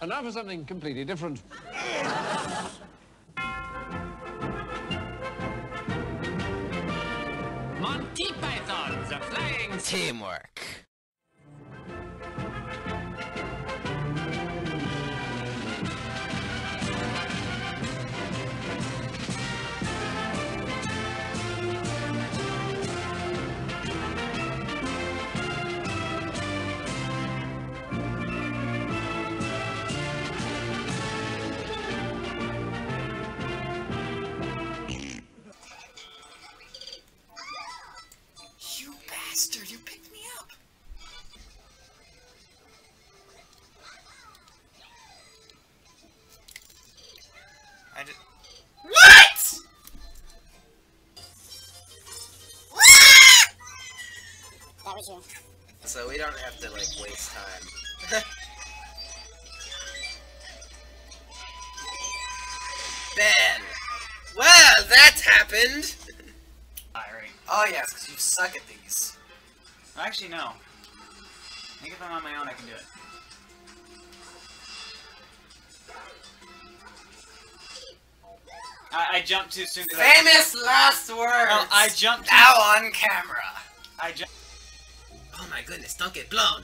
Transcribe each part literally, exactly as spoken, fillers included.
And now for something completely different. Monty Python, the Flying Teamwork. You bastard, you picked me up. I did. What? That was you. So we don't have to, like, waste time. Ben! Well, that happened! Alright. Oh yes, because you suck at these. Actually, no. I think if I'm on my own, I can do it. I, I jumped too soon. 'cause I- Famous last words! No, I jumped too Now on camera! I jumped. Oh my goodness, don't get blown!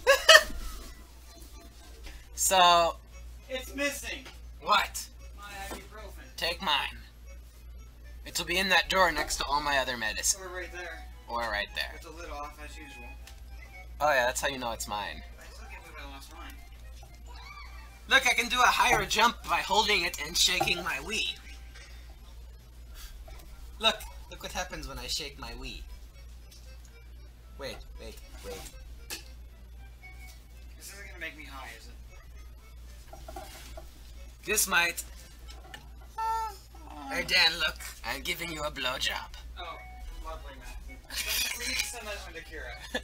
So, It's missing! what? My ibuprofen. Take mine. It'll be in that drawer next to all my other medicine. Or right there. Or right there. With the lid off, as usual. Oh yeah, that's how you know it's mine. I still can't believe I lost mine. Look, I can do a higher jump by holding it and shaking my Wii. Look, look what happens when I shake my Wii. Wait, wait, wait. This isn't gonna make me high, is it? This might... Hey Dan, look, I'm giving you a blowjob. Oh, lovely, Matthew. We need to send that one to Kira.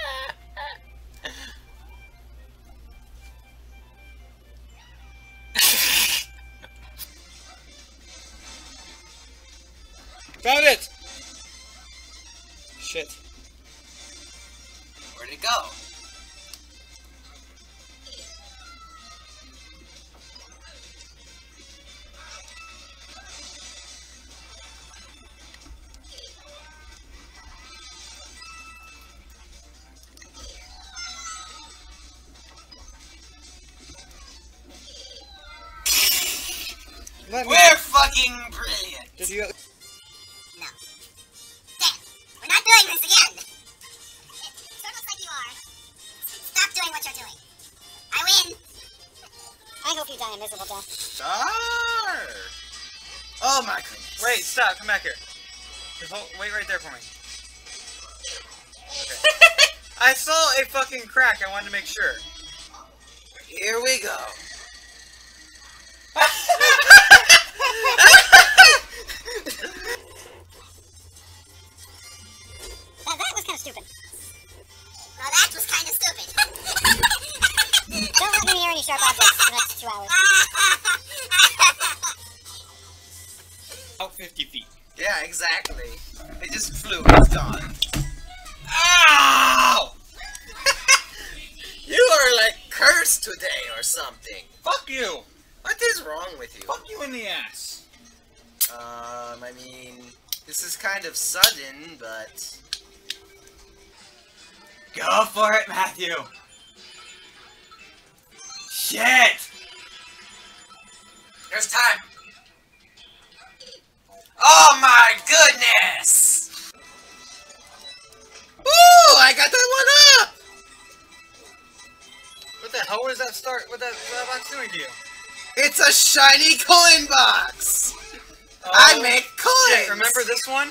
Found it! Shit. Where'd it go? Let me- We're fucking brilliant! Did you? No. Dan, we're not doing this again! It sort of looks like you are. Stop doing what you're doing. I win! I hope you die a miserable death. Star! Oh my goodness. Wait, stop, come back here. Just hold, wait right there for me. Okay. I saw a fucking crack, I wanted to make sure. Here we go. Now that was kind of stupid. Now that was kind of stupid. Don't let me near any sharp objects for the next two hours. About fifty feet. Yeah, exactly. It just flew, it's gone. Ow! You are like cursed today or something. Fuck you! What is wrong with you? Fuck you in the ass. Um, I mean, this is kind of sudden, but... Go for it, Matthew! Shit! There's time. Oh my goodness! Ooh, I got that one up! What the hell? What does that start? What that, what that box doing to you? It's a shiny coin box! Oh, I make coins! shit, remember this one?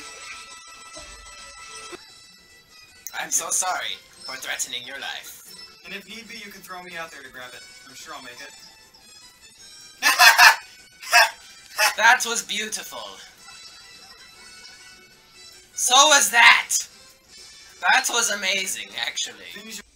I'm so sorry for threatening your life. And if need be, you can throw me out there to grab it. I'm sure I'll make it. That was beautiful. So was that! That was amazing, actually. Finish your-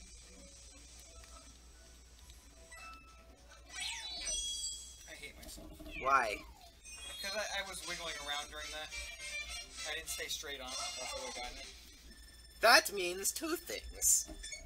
I hate myself. Why? Because I, I was wiggling around during that. I didn't stay straight on. That's what I got it. That means two things.